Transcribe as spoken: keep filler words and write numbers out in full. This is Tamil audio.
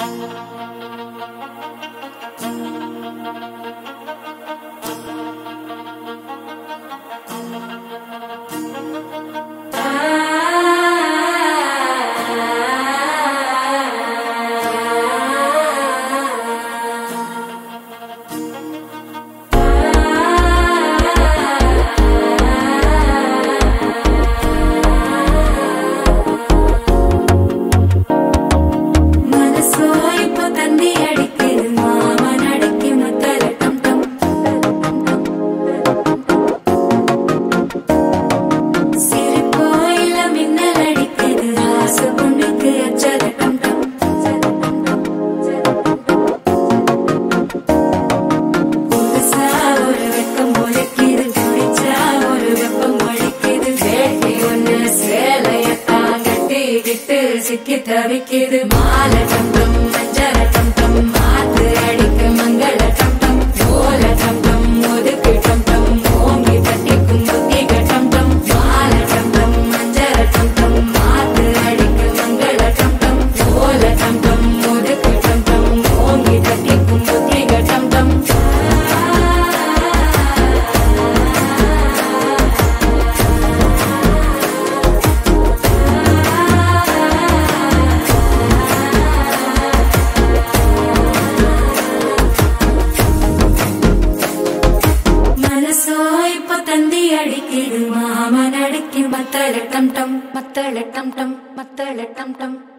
சிக்கி தவிக்குது மால டம் டம் மஞ்சள டம் டம் மாத்து அடிக்க மங்கள டம் டம் ஓல டம் டம் ஒதுக்கு டம் டம் ஓங்கி தட்டிக்கும் புத்திக டம் டம் மால டம் டம் மஞ்சள டம் டம் மாத்து அடிக்க மங்கள டம் டம் ஓல டம் டம் ஒதுக்கு டம் டம் ஓங்கி தட்டிக்கும் புத்திக டம் டம் தந்தி அடிக்குது மாமன் அடிக்கு மத்தள டம் டம் மத்தள டம் டம் மத்தள டம் டம்